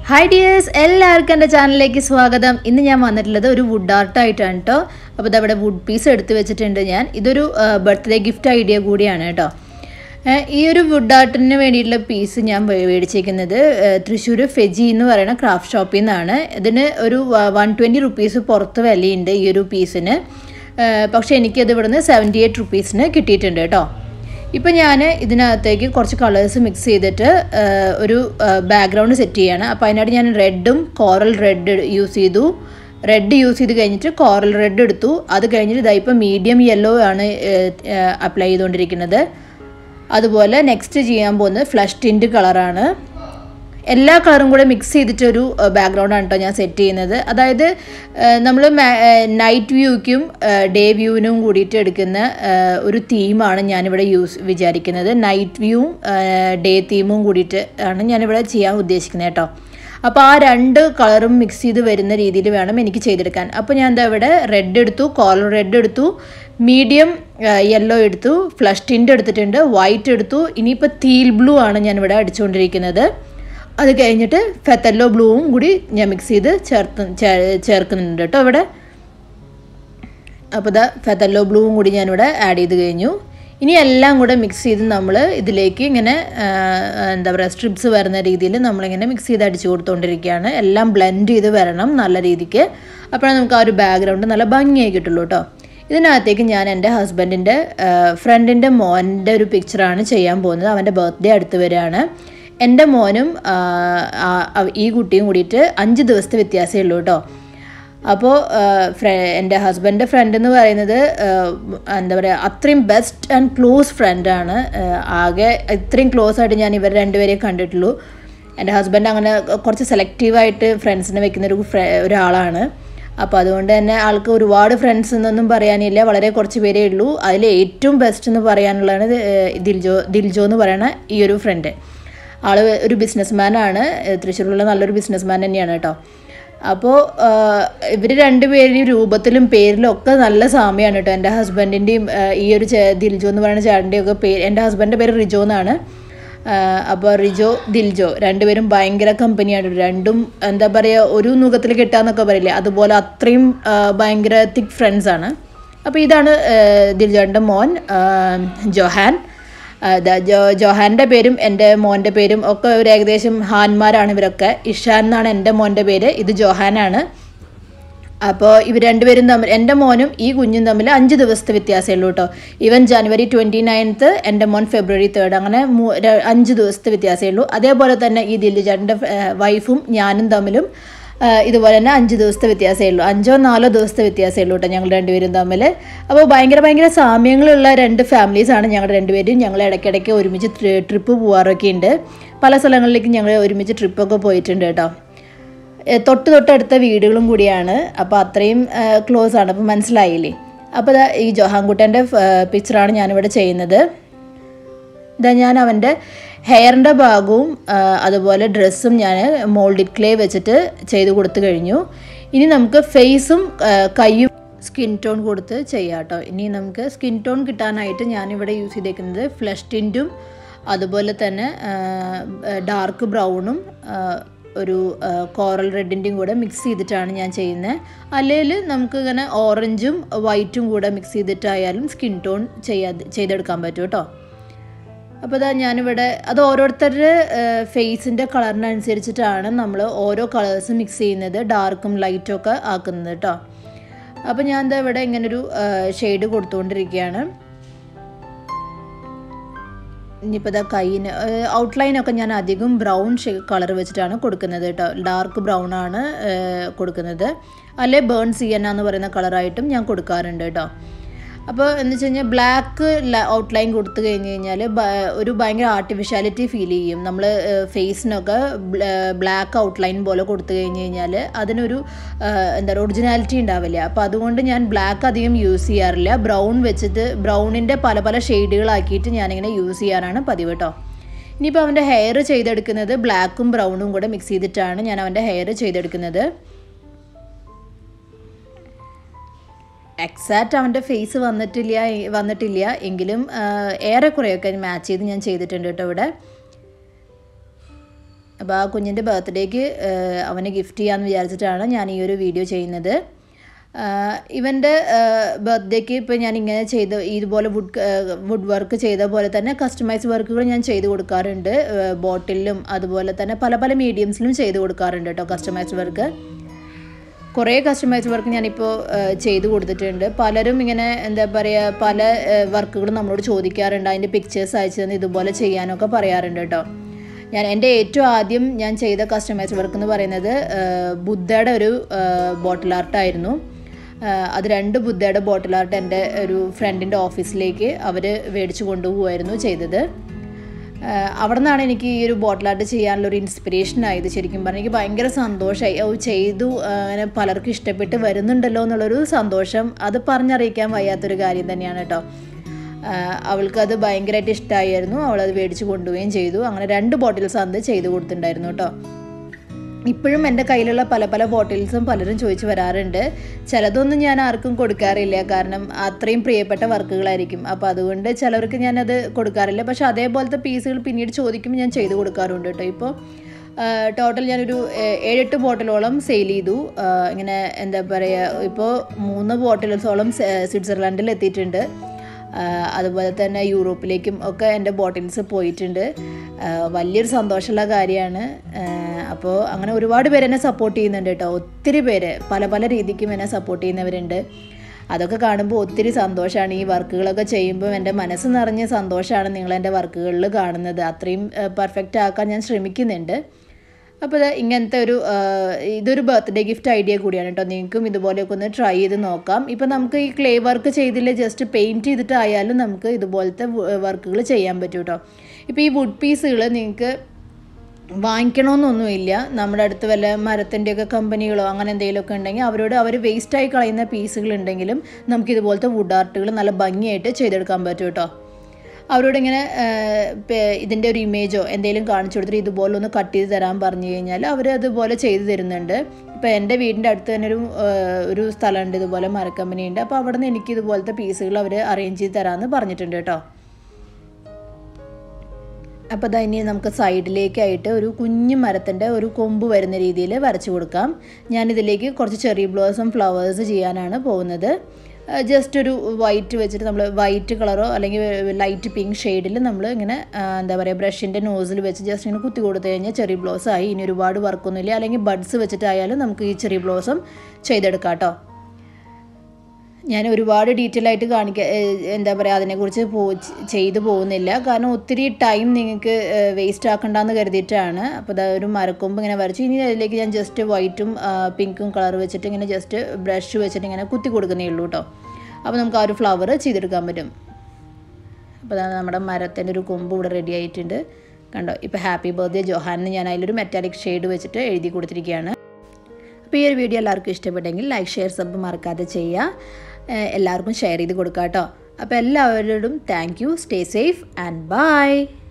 Hi dears, എല്ലാവർക്കും എൻ്റെ ചാനലിലേക്ക് സ്വാഗതം. ഇന്ന് ഞാൻ വന്നിട്ടുള്ളത് ഒരു വുഡ് ആർട്ട് ആയിട്ടാണ് കേട്ടോ. അപ്പോൾ ഇതവിടെ വുഡ് പീസ് എടുത്ത് വെച്ചിട്ടുണ്ട് ഞാൻ. ഇതൊരു ബർത്ത്ഡേ ഗിഫ്റ്റ് ഐഡിയ കൂടിയാണ് കേട്ടോ. ഈ ഒരു വുഡ് ആർട്ടിന് വേണ്ടിയിട്ടുള്ള പീസ് ഞാൻ മേടിച്ചേക്കുന്നത് തൃശ്ശൂർ ഫെജി എന്ന് പറയുന്ന ക്രാഫ്റ്റ് ഷോപ്പിൽ നിന്നാണ്. ഇതിന് ഒരു 120 റുപ്പീസ് പുറത്ത് വിലയുണ്ട് ഈ ഒരു പീസിന്. പക്ഷേ എനിക്കത് ഇവിടുന്ന് 78 റുപ്പീസിന് കിട്ടിയിട്ടുണ്ട് കേട്ടോ. ഇപ്പോൾ ഞാൻ ഇതിനകത്തേക്ക് കുറച്ച് കളേഴ്സ് മിക്സ് ചെയ്തിട്ട് ഒരു ബാക്ക്ഗ്രൗണ്ട് സെറ്റ് ചെയ്യാണ്. അപ്പോൾ അതിനായിട്ട് ഞാൻ റെഡും കോറൽ റെഡ് യൂസ് ചെയ്തു. റെഡ് യൂസ് ചെയ്ത് കഴിഞ്ഞിട്ട് കോറൽ റെഡ് എടുത്തു. അത് കഴിഞ്ഞിട്ട് ഇതാ ഇപ്പോൾ മീഡിയം യെല്ലോ ആണ് അപ്ലൈ ചെയ്തുകൊണ്ടിരിക്കുന്നത്. അതുപോലെ നെക്സ്റ്റ് ചെയ്യാൻ പോകുന്നത് ഫ്ലഷ് ടിൻറ്റ് കളറാണ്. എല്ലാ കളറും കൂടെ മിക്സ് ചെയ്തിട്ടൊരു ബാക്ക്ഗ്രൗണ്ടാണ് കേട്ടോ ഞാൻ സെറ്റ് ചെയ്യുന്നത്. അതായത് നമ്മൾ നൈറ്റ് വ്യൂക്കും ഡേ വ്യൂവിനും കൂടിയിട്ട് എടുക്കുന്ന ഒരു തീമാണ് ഞാനിവിടെ വിചാരിക്കുന്നത്. നൈറ്റ് വ്യൂവും ഡേ തീമും കൂടിയിട്ട് ആണ് ഞാനിവിടെ ചെയ്യാൻ ഉദ്ദേശിക്കുന്നത് കേട്ടോ. അപ്പോൾ ആ രണ്ട് കളറും മിക്സ് ചെയ്ത് വരുന്ന രീതിയിൽ വേണം എനിക്ക് ചെയ്തെടുക്കാൻ. അപ്പോൾ ഞാൻ എന്താ ഇവിടെ റെഡ് എടുത്തു, കോറൽ റെഡ് എടുത്തു, മീഡിയം യെല്ലോ എടുത്തു, ഫ്ലഷ് ടിൻറ്റ് എടുത്തിട്ടുണ്ട്, വൈറ്റ് എടുത്തു. ഇനിയിപ്പോൾ തീൽ ബ്ലൂ ആണ് ഞാനിവിടെ അടിച്ചുകൊണ്ടിരിക്കുന്നത്. അത് കഴിഞ്ഞിട്ട് ഫെത്തല്ലോ ബ്ലൂവും കൂടി ഞാൻ മിക്സ് ചെയ്ത് ചേർക്കുന്നുണ്ട് കേട്ടോ ഇവിടെ. അപ്പോൾ ഇതാ ഫെത്തല്ലോ ബ്ലൂവും കൂടി ഞാനിവിടെ ആഡ് ചെയ്ത് കഴിഞ്ഞു. ഇനി എല്ലാം കൂടെ മിക്സ് ചെയ്ത് നമ്മൾ ഇതിലേക്ക് ഇങ്ങനെ എന്താ പറയുക സ്ട്രിപ്സ് വരുന്ന രീതിയിൽ നമ്മളിങ്ങനെ മിക്സ് ചെയ്ത് അടിച്ചു കൊടുത്തുകൊണ്ടിരിക്കുകയാണ്. എല്ലാം ബ്ലെൻഡ് ചെയ്ത് വരണം നല്ല രീതിക്ക്. അപ്പോഴാണ് നമുക്ക് ആ ഒരു ബാക്ക്ഗ്രൗണ്ട് നല്ല ഭംഗിയായി കിട്ടുള്ളൂ കേട്ടോ. ഇതിനകത്തേക്ക് ഞാൻ എൻ്റെ ഹസ്ബൻഡിൻ്റെ ഫ്രണ്ടിൻ്റെ മോൻ്റെ ഒരു പിക്ചറാണ് ചെയ്യാൻ പോകുന്നത്. അവൻ്റെ ബർത്ത്ഡേ അടുത്ത് വരികയാണ്. എൻ്റെ മോനും ഈ കുട്ടിയും കൂടിയിട്ട് 5 ദിവസത്തെ വ്യത്യാസമേ ഉള്ളൂ കേട്ടോ. അപ്പോൾ എൻ്റെ ഹസ്ബൻഡിൻ്റെ ഫ്രണ്ട് എന്ന് പറയുന്നത് എന്താ പറയുക അത്രയും ബെസ്റ്റ് ആൻഡ് ക്ലോസ് ഫ്രണ്ടാണ്. ആകെ ഇത്രയും ക്ലോസ് ആയിട്ട് ഞാൻ ഇവർ രണ്ടുപേരെയും കണ്ടിട്ടുള്ളൂ. എൻ്റെ ഹസ്ബൻഡ് അങ്ങനെ കുറച്ച് സെലക്റ്റീവായിട്ട് ഫ്രണ്ട്സിനെ വെക്കുന്ന ഒരാളാണ്. അപ്പോൾ അതുകൊണ്ട് തന്നെ ആൾക്ക് ഒരുപാട് ഫ്രണ്ട്സ് എന്നൊന്നും പറയാനില്ല, വളരെ കുറച്ച് പേരേ ഉള്ളൂ. അതിൽ ഏറ്റവും ബെസ്റ്റ് എന്ന് പറയാനുള്ളതാണ് ദിൽജോ എന്ന് പറയുന്ന ഈ ഒരു ഫ്രണ്ട്. ആൾ ഒരു ബിസിനസ്മാനാണ്, തൃശ്ശൂരിലുള്ള നല്ലൊരു ബിസിനസ്മാൻ തന്നെയാണ് കേട്ടോ. അപ്പോൾ ഇവർ രണ്ടുപേരുടെയും രൂപത്തിലും പേരിലും ഒക്കെ നല്ല സാമ്യമാണ് കേട്ടോ. എൻ്റെ ഹസ്ബൻഡിൻ്റെയും ഈ ഒരു ദിൽജോ എന്ന് പറയുന്ന ചേട്ടൻ്റെയും ഒക്കെ പേര്, എൻ്റെ ഹസ്ബൻഡിൻ്റെ പേര് റിജോ എന്നാണ്. അപ്പോൾ റിജോ ദിൽജോ രണ്ടുപേരും ഭയങ്കര കമ്പനിയാണ്. രണ്ടും എന്താ പറയുക ഒരു നുഖത്തിൽ കിട്ടാന്നൊക്കെ പറയില്ലേ, അതുപോലെ അത്രയും ഭയങ്കര തിക്ക് ഫ്രണ്ട്സാണ്. അപ്പോൾ ഇതാണ് ദിൽജോൻ്റെ മോൻ ജോഹാൻ. ജോഹാൻ്റെ പേരും എൻ്റെ മോൻ്റെ പേരും ഒക്കെ ഒരു ഏകദേശം ഹാന്മാരാണ് ഇവരൊക്കെ. ഇഷാൻ എന്നാണ് എൻ്റെ മോൻ്റെ പേര്, ഇത് ജോഹാനാണ്. അപ്പോൾ ഇവർ രണ്ടുപേരും തമ്മിൽ, എൻ്റെ മോനും ഈ കുഞ്ഞും തമ്മിൽ 5 ദിവസത്തെ വ്യത്യാസമേ ഉള്ളൂ കേട്ടോ. ഇവൻ ജനുവരി 29, എൻ്റെ മോൻ ഫെബ്രുവരി 3, അങ്ങനെ 5 ദിവസത്തെ വ്യത്യാസമേ ഉള്ളൂ. അതേപോലെ തന്നെ ഈ ദിൽജാൻ്റെ വൈഫും ഞാനും തമ്മിലും ഇതുപോലെ തന്നെ 5 ദിവസത്തെ വ്യത്യാസമേ ഉള്ളൂ. 5-4 ദിവസത്തെ വ്യത്യാസമേ ഉള്ളൂ കേട്ടോ ഞങ്ങൾ രണ്ടുപേരും തമ്മിൽ. അപ്പോൾ ഭയങ്കര സാമ്യങ്ങളുള്ള രണ്ട് ഫാമിലീസാണ് ഞങ്ങൾ രണ്ടുപേരും. ഞങ്ങൾ ഇടയ്ക്കിടയ്ക്ക് ഒരുമിച്ച് ട്രിപ്പ് പോകാറൊക്കെ ഉണ്ട്. പല സ്ഥലങ്ങളിലേക്ക് ഞങ്ങൾ ഒരുമിച്ച് ട്രിപ്പൊക്കെ പോയിട്ടുണ്ട് കേട്ടോ. തൊട്ടടുത്ത വീടുകളും കൂടിയാണ്. അപ്പോൾ അത്രയും ക്ലോസ് ആണ്. അപ്പോൾ മനസ്സിലായില്ലേ. അപ്പോൾ ഈ ജോഹാൻകുട്ടൻ്റെ പിക്ചറാണ് ഞാനിവിടെ ചെയ്യുന്നത്. ഇതാ ഞാൻ അവൻ്റെ ഹെയറിൻ്റെ ഭാഗവും അതുപോലെ ഡ്രസ്സും ഞാൻ മോൾഡിഡ് ക്ലേ വെച്ചിട്ട് ചെയ്ത് കൊടുത്തു കഴിഞ്ഞു. ഇനി നമുക്ക് ഫേസും കൈയും സ്കിൻ ടോൺ കൊടുത്ത് ചെയ്യാം കേട്ടോ. ഇനി നമുക്ക് സ്കിൻ ടോൺ കിട്ടാനായിട്ട് ഞാനിവിടെ യൂസ് ചെയ്തേക്കുന്നത് ഫ്ലഷ് ടിൻറ്റും അതുപോലെ തന്നെ ഡാർക്ക് ബ്രൗണും ഒരു കോറൽ റെഡിൻ്റെയും കൂടെ മിക്സ് ചെയ്തിട്ടാണ് ഞാൻ ചെയ്യുന്നത്. അല്ലെങ്കിൽ നമുക്ക് ഇങ്ങനെ ഓറഞ്ചും വൈറ്റും കൂടെ മിക്സ് ചെയ്തിട്ടായാലും സ്കിൻ ടോൺ ചെയ്തെടുക്കാൻ പറ്റും കേട്ടോ. അപ്പോൾ ഇതാ ഞാനിവിടെ അത് ഓരോരുത്തരുടെ ഫേസിൻ്റെ കളറിനനുസരിച്ചിട്ടാണ് നമ്മൾ ഓരോ കളേഴ്സ് മിക്സ് ചെയ്യുന്നത്, ഡാർക്കും ലൈറ്റും ഒക്കെ ആക്കുന്നത് കേട്ടോ. അപ്പോൾ ഞാൻ എന്താ ഇവിടെ ഇങ്ങനൊരു ഷെയ്ഡ് കൊടുത്തുകൊണ്ടിരിക്കുകയാണ്. ഇനിയിപ്പോൾ ഇതാ കയ്യിന് ഔട്ട്ലൈനൊക്കെ ഞാൻ അധികം ബ്രൗൺ കളർ വെച്ചിട്ടാണ് കൊടുക്കുന്നത് കേട്ടോ. ഡാർക്ക് ബ്രൗൺ ആണ് കൊടുക്കുന്നത്. അല്ലെ ബേൺ സിയന എന്ന് പറയുന്ന കളറായിട്ടും ഞാൻ കൊടുക്കാറുണ്ട് കേട്ടോ. അപ്പോൾ എന്ന് വെച്ച് കഴിഞ്ഞാൽ ബ്ലാക്ക് ഔട്ട്ലൈൻ കൊടുത്തു കഴിഞ്ഞ് കഴിഞ്ഞാൽ ഒരു ഭയങ്കര ആർട്ടിഫിഷ്യാലിറ്റി ഫീൽ ചെയ്യും. നമ്മൾ ഫേസിനൊക്കെ ബ്ലാക്ക് ഔട്ട്ലൈൻ പോലെ കൊടുത്തു കഴിഞ്ഞ് കഴിഞ്ഞാൽ അതിനൊരു എന്താ പറയുക ഒറിജിനാലിറ്റി ഉണ്ടാവില്ല. അപ്പോൾ അതുകൊണ്ട് ഞാൻ ബ്ലാക്ക് അധികം യൂസ് ചെയ്യാറില്ല. ബ്രൗൺ വെച്ചിട്ട് ബ്രൗണിൻ്റെ പല ഷെയ്ഡുകളാക്കിയിട്ട് ഞാനിങ്ങനെ യൂസ് ചെയ്യാറാണ് പതിവ് കേട്ടോ. ഇനിയിപ്പോൾ അവൻ്റെ ഹെയർ ചെയ്തെടുക്കുന്നത് ബ്ലാക്കും ബ്രൗണും കൂടെ മിക്സ് ചെയ്തിട്ടാണ് ഞാൻ അവൻ്റെ ഹെയർ ചെയ്തെടുക്കുന്നത്. എക്സാക്റ്റ് അവൻ്റെ ഫേസ് വന്നിട്ടില്ല എങ്കിലും ഏറെക്കുറെയൊക്കെ മാച്ച് ചെയ്ത് ഞാൻ ചെയ്തിട്ടുണ്ട് കേട്ടോ ഇവിടെ. അപ്പോൾ ആ കുഞ്ഞിൻ്റെ ബർത്ത്ഡേക്ക് അവന് ഗിഫ്റ്റ് ചെയ്യാമെന്ന് വിചാരിച്ചിട്ടാണ് ഞാൻ ഈ ഒരു വീഡിയോ ചെയ്യുന്നത്. ഇവൻ്റെ ബർത്ത്ഡേക്ക് ഇപ്പോൾ ഞാൻ ഇങ്ങനെ ഇതുപോലെ വുഡ് വർക്ക് ചെയ്ത പോലെ തന്നെ കസ്റ്റമൈസ് വർക്കുകൾ ഞാൻ ചെയ്ത് കൊടുക്കാറുണ്ട്. ബോട്ടിലും അതുപോലെ തന്നെ പല പല മീഡിയംസിലും ചെയ്ത് കൊടുക്കാറുണ്ട് കേട്ടോ കസ്റ്റമൈസ് വർക്ക്. കുറേ കസ്റ്റമൈസ് വർക്ക് ഞാനിപ്പോൾ ചെയ്ത് കൊടുത്തിട്ടുണ്ട്. പലരും ഇങ്ങനെ എന്താ പറയുക പല വർക്കുകളും നമ്മളോട് ചോദിക്കാറുണ്ട്, അതിൻ്റെ പിക്ചേഴ്സ് അയച്ചു തന്ന് ഇതുപോലെ ചെയ്യാനൊക്കെ പറയാറുണ്ട് കേട്ടോ. എൻ്റെ ഏറ്റവും ആദ്യം ഞാൻ ചെയ്ത കസ്റ്റമൈസ് വർക്ക് എന്ന് പറയുന്നത് ബുദ്ധയുടെ ഒരു ബോട്ടിൽ ആർട്ടായിരുന്നു. അത് 2 ബുദ്ധയുടെ ബോട്ടിൽ ആർട്ട് എൻ്റെ ഒരു ഫ്രണ്ടിൻ്റെ ഓഫീസിലേക്ക് അവർ മേടിച്ച് കൊണ്ടുപോകുമായിരുന്നു ചെയ്തത്. അവിടെ നിന്നാണ് എനിക്ക് ഈ ഒരു ബോട്ടിൽ ആർട്ട് ചെയ്യാനുള്ളൊരു ഇൻസ്പിറേഷൻ ആയത്. ശരിക്കും പറഞ്ഞാൽ എനിക്ക് ഭയങ്കര സന്തോഷമായി. ചെയ്തു അങ്ങനെ പലർക്കും ഇഷ്ടപ്പെട്ട് വരുന്നുണ്ടല്ലോ എന്നുള്ളൊരു സന്തോഷം അത് പറഞ്ഞറിയിക്കാൻ വയ്യാത്തൊരു കാര്യം തന്നെയാണ് കേട്ടോ. അവൾക്കത് ഭയങ്കരമായിട്ട് ഇഷ്ടമായിരുന്നു. അവളത് മേടിച്ച് കൊണ്ടുപോവുകയും ചെയ്തു. അങ്ങനെ 2 ബോട്ടിൽസ് അന്ന് ചെയ്ത് കൊടുത്തിട്ടുണ്ടായിരുന്നു കേട്ടോ. ഇപ്പോഴും എൻ്റെ കയ്യിലുള്ള പല പല ബോട്ടിൽസും പലരും ചോദിച്ചു വരാറുണ്ട്. ചിലതൊന്നും ഞാൻ ആർക്കും കൊടുക്കാറില്ല, കാരണം അത്രയും പ്രിയപ്പെട്ട വർക്കുകളായിരിക്കും. അപ്പോൾ അതുകൊണ്ട് ചിലവർക്ക് ഞാനത് കൊടുക്കാറില്ല. പക്ഷേ അതേപോലത്തെ പീസുകൾ പിന്നീട് ചോദിക്കുമ്പോൾ ഞാൻ ചെയ്ത് കൊടുക്കാറുണ്ട് കേട്ടോ. ഇപ്പോൾ ടോട്ടൽ ഞാനൊരു 7-8 ബോട്ടിലോളം സെയിൽ ചെയ്തു. ഇങ്ങനെ എന്താ പറയുക, ഇപ്പോൾ 3 ബോട്ടിൽസോളം സ്വിറ്റ്സർലൻഡിൽ എത്തിയിട്ടുണ്ട്. അതുപോലെ തന്നെ യൂറോപ്പിലേക്കും ഒക്കെ എൻ്റെ ബോട്ടിൽസ് പോയിട്ടുണ്ട്. വലിയൊരു സന്തോഷമുള്ള കാര്യമാണ്. അപ്പോൾ അങ്ങനെ ഒരുപാട് പേര് എന്നെ സപ്പോർട്ട് ചെയ്യുന്നുണ്ട് കേട്ടോ. ഒത്തിരി പേര് പല പല രീതിക്കും എന്നെ സപ്പോർട്ട് ചെയ്യുന്നവരുണ്ട്. അതൊക്കെ കാണുമ്പോൾ ഒത്തിരി സന്തോഷമാണ്. ഈ വർക്കുകളൊക്കെ ചെയ്യുമ്പോൾ എൻ്റെ മനസ്സ് നിറഞ്ഞ സന്തോഷമാണ് നിങ്ങളെൻ്റെ വർക്കുകളിൽ കാണുന്നത്. അത്രയും പെർഫെക്റ്റ് ആക്കാൻ ഞാൻ ശ്രമിക്കുന്നുണ്ട്. അപ്പോൾ ഇങ്ങനത്തെ ഇതൊരു ബർത്ത്ഡേ ഗിഫ്റ്റ് ഐഡിയ കൂടിയാണ് കേട്ടോ. നിങ്ങൾക്കും ഇതുപോലെയൊക്കെ ഒന്ന് ട്രൈ ചെയ്ത് നോക്കാം. ഇപ്പോൾ നമുക്ക് ഈ ക്ലേ വർക്ക് ചെയ്തില്ല, ജസ്റ്റ് പെയിൻറ്റ് ചെയ്തിട്ടായാലും നമുക്ക് ഇതുപോലത്തെ വർക്കുകൾ ചെയ്യാൻ പറ്റും കേട്ടോ. ഇപ്പോൾ ഈ വുഡ് പീസുകൾ നിങ്ങൾക്ക് വാങ്ങിക്കണമെന്നൊന്നുമില്ല. നമ്മുടെ അടുത്ത് വല്ല മരത്തിൻ്റെയൊക്കെ കമ്പനികളോ അങ്ങനെ എന്തെങ്കിലുമൊക്കെ ഉണ്ടെങ്കിൽ അവർ വേസ്റ്റായി കളയുന്ന പീസുകളുണ്ടെങ്കിലും നമുക്കിതുപോലത്തെ വുഡ് ആർട്ടുകൾ നല്ല ഭംഗിയായിട്ട് ചെയ്തെടുക്കാൻ പറ്റും കേട്ടോ. അവരോട് ഇങ്ങനെ ഇതിൻ്റെ ഒരു ഇമേജോ എന്തെങ്കിലും കാണിച്ചു കൊടുത്തിട്ട് ഇതുപോലെ ഒന്ന് കട്ട് ചെയ്ത് തരാൻ പറഞ്ഞു കഴിഞ്ഞാൽ അവർ അതുപോലെ ചെയ്ത് തരുന്നുണ്ട്. ഇപ്പോൾ എൻ്റെ വീടിൻ്റെ അടുത്ത് തന്നെ ഒരു സ്ഥലമുണ്ട്, ഇതുപോലെ മരക്കമ്പനി ഉണ്ട്. അപ്പോൾ അവിടെ നിന്ന് എനിക്ക് ഇതുപോലത്തെ പീസുകൾ അവർ അറേഞ്ച് ചെയ്ത് തരാമെന്ന് പറഞ്ഞിട്ടുണ്ട് കേട്ടോ. അപ്പോൾ അതാ ഇനി നമുക്ക് സൈഡിലേക്കായിട്ട് ഒരു കുഞ്ഞു മരത്തിൻ്റെ ഒരു കൊമ്പ് വരുന്ന രീതിയിൽ വരച്ച് കൊടുക്കാം. ഞാനിതിലേക്ക് കുറച്ച് ചെറി ബ്ലോസം ഫ്ലവേഴ്സ് ചെയ്യാനാണ് പോകുന്നത്. ജസ്റ്റ് ഒരു വൈറ്റ് വെച്ചിട്ട് നമ്മൾ വൈറ്റ് കളറോ അല്ലെങ്കിൽ ലൈറ്റ് പിങ്ക് ഷെയ്ഡിൽ നമ്മൾ ഇങ്ങനെ എന്താ പറയുക ബ്രഷിൻ്റെ നോസിൽ വെച്ച് ജസ്റ്റ് ഇങ്ങനെ കുത്തി കൊടുത്തു കഴിഞ്ഞാൽ ചെറി ബ്ലോസം ആയി. ഇനി ഒരുപാട് വർക്കൊന്നുമില്ല. അല്ലെങ്കിൽ ബഡ്സ് വെച്ചിട്ടായാലും നമുക്ക് ഈ ചെറി ബ്ലോസം ചെയ്തെടുക്കാം കേട്ടോ. ഞാൻ ഒരുപാട് ഡീറ്റെയിൽ ആയിട്ട് എന്താ പറയുക അതിനെക്കുറിച്ച് ചെയ്തു പോകുന്നില്ല, കാരണം ഒത്തിരി ടൈം നിങ്ങൾക്ക് വേസ്റ്റ് ആക്കണ്ടെന്ന് കരുതിയിട്ടാണ്. അപ്പോൾ ഒരു മരക്കൊമ്പ് ഇങ്ങനെ വരച്ചു. ഇനി അതിലേക്ക് ഞാൻ ജസ്റ്റ് വൈറ്റും പിങ്കും കളർ വെച്ചിട്ട് ഇങ്ങനെ ജസ്റ്റ് ബ്രഷ് വെച്ചിട്ട് ഇങ്ങനെ കുത്തി കൊടുക്കുന്നേ ഉള്ളൂ കേട്ടോ. അപ്പോൾ നമുക്ക് ആ ഒരു ഫ്ലവർ ചെയ്തെടുക്കാൻ പറ്റും. അപ്പോൾ നമ്മുടെ മരത്തിൻ്റെ ഒരു കൊമ്പ് ഇവിടെ റെഡി ആയിട്ടുണ്ട് കണ്ടോ. ഇപ്പോൾ ഹാപ്പി ബർത്ത്ഡേ ജോഹാൻ ഞാൻ അതിലൊരു മെറ്റാലിക് ഷെയ്ഡ് വെച്ചിട്ട് എഴുതി കൊടുത്തിരിക്കുകയാണ്. അപ്പോൾ ഈ ഒരു വീഡിയോ എല്ലാവർക്കും ഇഷ്ടപ്പെട്ടെങ്കിൽ ലൈക്ക് ഷെയർ സബ് മറക്കാതെ ചെയ്യുക. എല്ലാവർക്കും ഷെയർ ചെയ്ത് കൊടുക്കാം കേട്ടോ. അപ്പോൾ എല്ലാവരോടും thank you. Stay safe and by.